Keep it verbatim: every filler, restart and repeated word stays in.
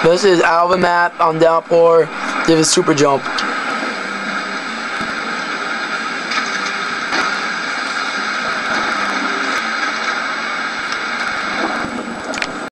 This is Alvin Map on Downpour. Give a super jump.